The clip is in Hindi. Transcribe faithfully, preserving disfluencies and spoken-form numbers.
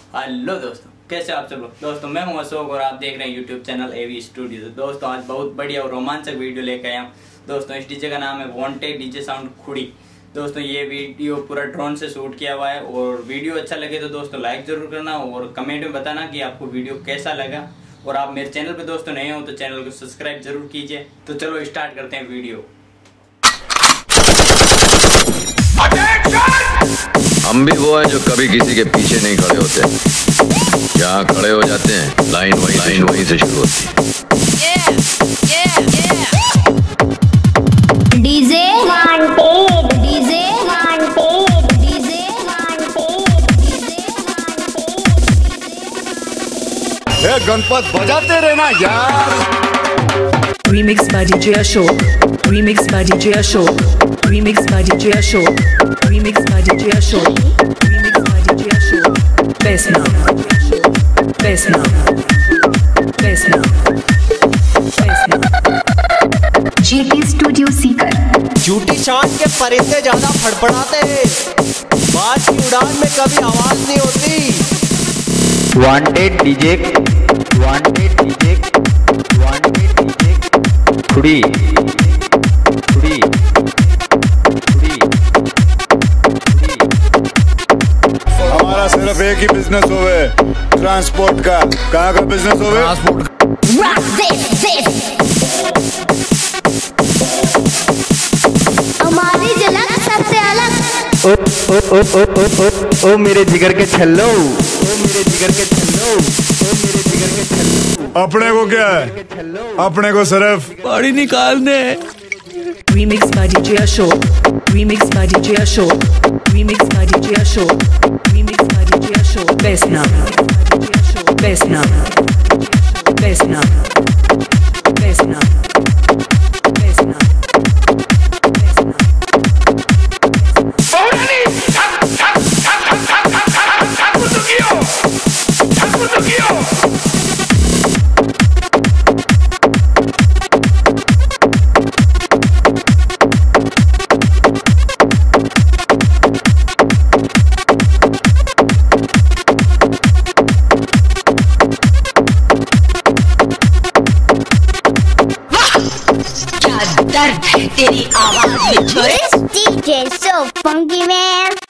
हेलो दोस्तों, कैसे आप सब लोग। दोस्तों मैं हूं अशोक और आप देख रहे हैं यूट्यूब चैनल एवी स्टूडियो। दोस्तों आज बहुत बढ़िया और रोमांचक वीडियो लेकर आया हूं। दोस्तों इस डीजे का नाम है वांटेड डीजे साउंड खुड़ी। दोस्तों ये वीडियो पूरा ड्रोन से शूट किया हुआ है और वीडियो अच्छा लगे तो दोस्तों लाइक जरूर करना और कमेंट में बताना कि आपको वीडियो कैसा लगा। और आप मेरे चैनल पे दोस्तों नए हो तो चैनल को सब्सक्राइब जरूर कीजिए। तो चलो स्टार्ट करते हैं वीडियो। हम भी वो हैं जो कभी किसी के पीछे नहीं खड़े होते, जहाँ खड़े हो जाते हैं लाइन वही लाइन वहीं से शुरू होती है। DJ wanted, DJ wanted, DJ wanted, DJ wanted. ए गणपत बजाते रहना यार। Remix by D J Ashok. Remix by D J Ashok. Remix by D J Ashok. Remix by D J Ashok. Remix by D J Ashok. Best now. Best now. Best now. Best now. G T Studio Sikar. झूठी चांद के परिंदे ज्यादा फड़फड़ाते हैं, बाज की उड़ान में कभी आवाज नहीं होती। Wanted DJ, wanted DJ, wanted DJ खुड़ी खुड़ी खुड़ी। हमारा सिर्फ एक ही बिजनेस होवे, ट्रांसपोर्ट का। कहाँ का बिजनेस होवे? ट्रांसपोर्ट। Rock this, this। हमारी झलक सबसे अलग। ओ ओ ओ ओ ओ ओ ओ मेरे जिगर के छल्लो, ओ मेरे जिगर के छल्लो, ओ मेरे जिगर के छल्लो। अपने को क्या है? अपने को सिर्फ पानी निकालने। Remix by D J Ashok. Remix by D J Ashok. Remix by D J Ashok. Remix by D J Ashok. Best now. Best now. Best now. Best now. Best now. दर्द है तेरी आवाज में छोरे। D J so funky man।